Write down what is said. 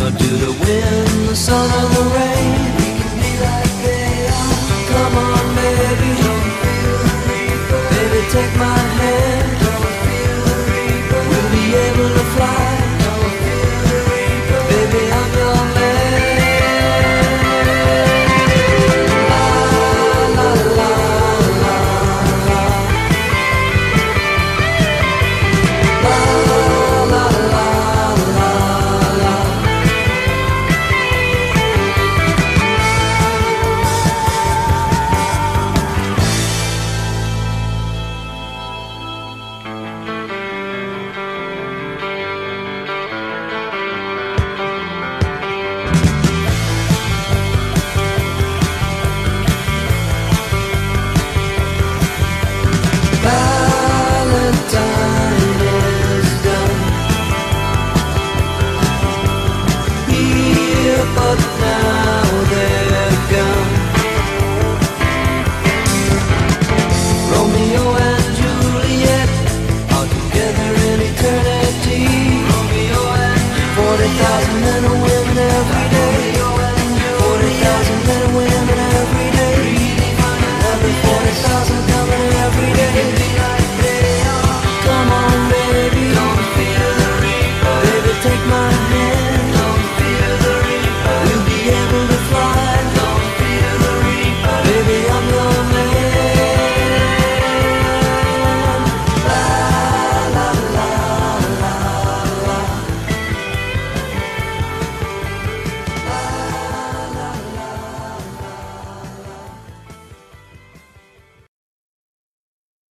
to the wind, the sun or the rain, we can be like they are. Come on baby, baby take my hand, we'll be able to fly, baby I'm your man. La la la la la, la la la la la. Valentine is done here, but now they're gone. Romeo and Juliet are together in eternity. Romeo and 40,000 men and women every day.